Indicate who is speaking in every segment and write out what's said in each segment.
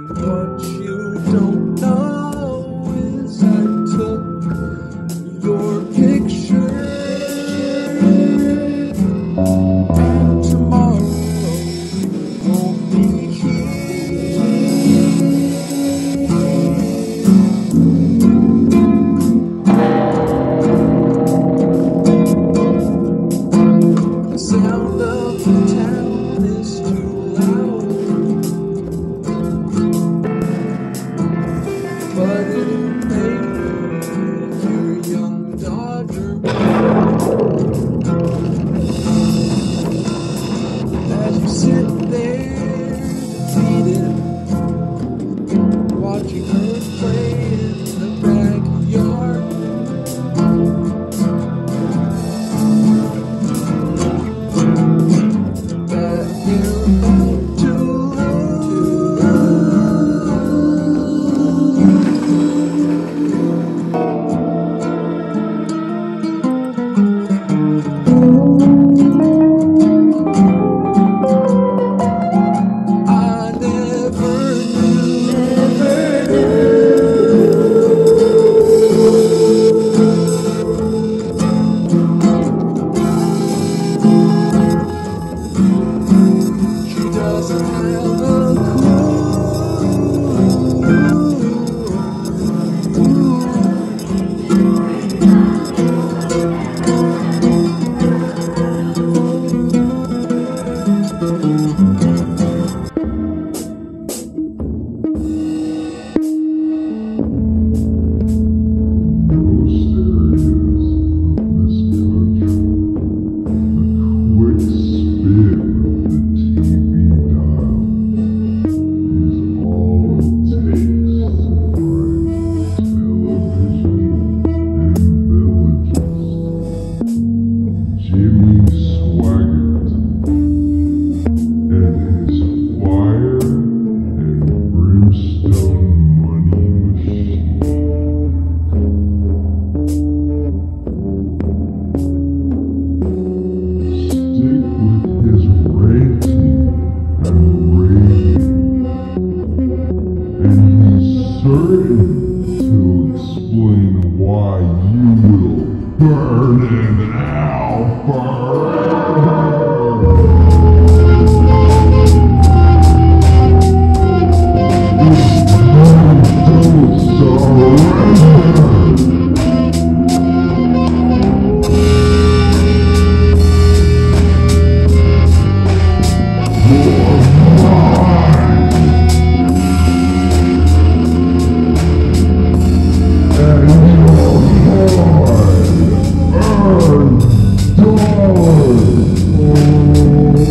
Speaker 1: What you don't know is I took your picture, and tomorrow you won't be here. The sound of the town is too loud, but it'll make your young daughter proud. As you sit there defeated, watching her play in the backyard, that you're about to I never she doesn't have a
Speaker 2: certain to explain why you will burn in hell forever. Oh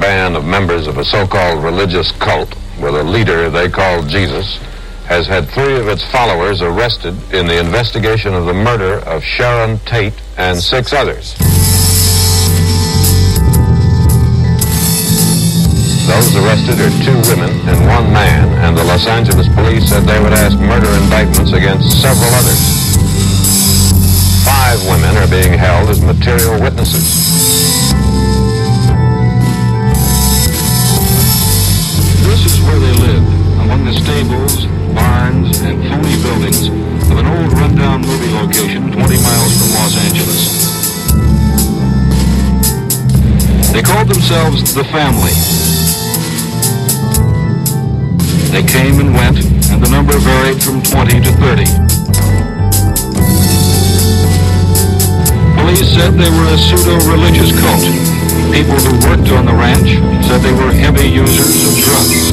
Speaker 3: band of members of a so-called religious cult with a leader they call Jesus has had 3 of its followers arrested in the investigation of the murder of Sharon Tate and 6 others. Those arrested are 2 women and 1 man, and the Los Angeles police said they would ask murder indictments against several others. 5 women are being held as material witnesses. This is where they lived, among the stables, barns, and phony buildings of an old rundown movie location 20 miles from Los Angeles. They called themselves The Family. They came and went, and the number varied from 20 to 30. Police said they were a pseudo-religious cult. People who worked on the ranch said they were heavy users of drugs.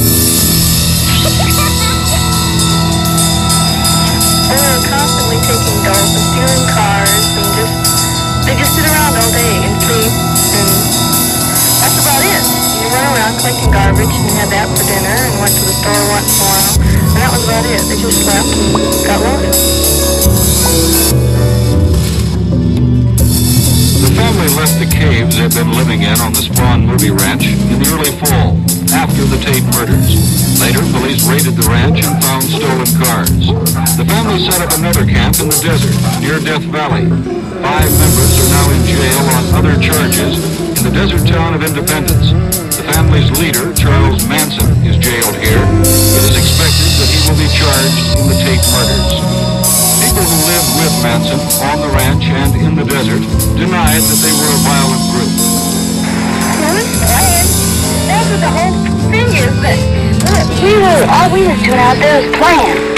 Speaker 4: They were constantly taking dope and stealing cars, and they just sit around all day and sleep, and that's about it. You run around collecting garbage and had that for dinner and went to the store once in a while, and that was about it. They just slept and got loaded.
Speaker 3: The family left the caves they'd been living in on the Spawn Movie Ranch in the early fall, after the Tate murders. Later, police raided the ranch and found stolen cars. The family set up another camp in the desert, near Death Valley. 5 members are now in jail on other charges in the desert town of Independence. The family's leader, Charles Manson, is jailed here. It is expected that he will be charged in the Tate murders. People who lived with Manson on the ranch and in the desert denied that they were a violent group.
Speaker 4: That's what the whole thing is. That all we was doing out there was playing.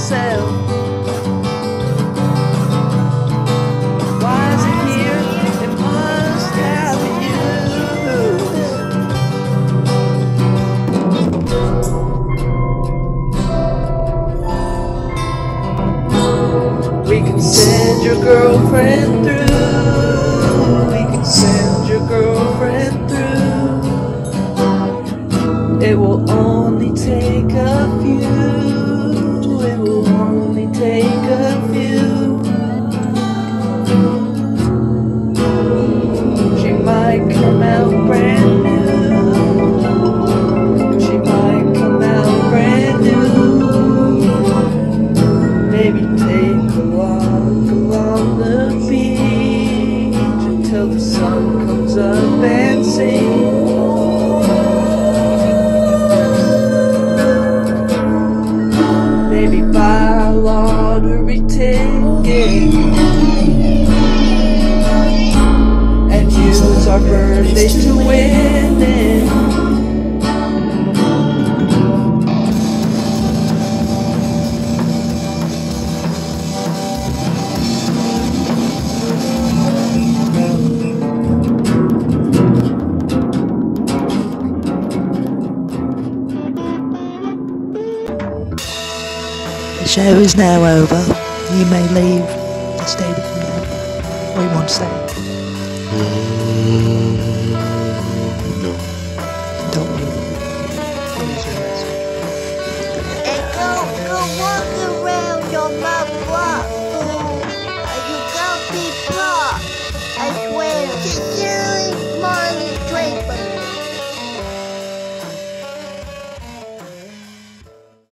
Speaker 1: yourself. Why is it here? It must have you. We can send your girlfriend through. We can send your girlfriend through. It will only take a few. It will only take a few. She might come out brand new. She might come out brand new. Maybe take a walk along the beach until the sun comes up and sings. Maybe buy a lottery ticket and use our birthdays to win it.
Speaker 5: The show is now over. You may leave the stadium now. Or you want to stay?
Speaker 6: No.
Speaker 5: Don't leave.
Speaker 7: And go walk around your mouth block.